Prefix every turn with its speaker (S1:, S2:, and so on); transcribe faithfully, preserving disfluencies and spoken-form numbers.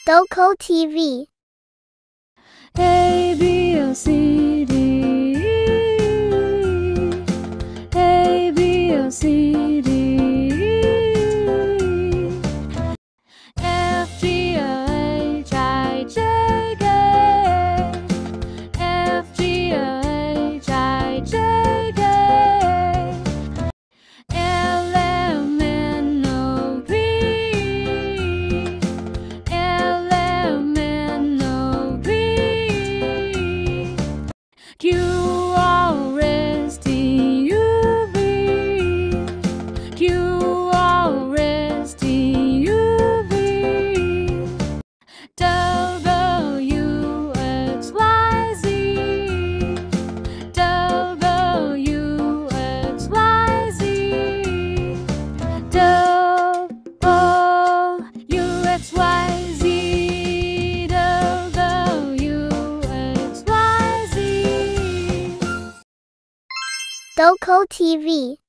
S1: Doko T V.
S2: A B C D, A B C D, F G H I J K, F G H I J K, L M N O P, L M N O P, Q R S T U V, Q R S T U V, W X Y Z, W X Y Z, W X Y Z, W X Y Z.
S1: Doko T V.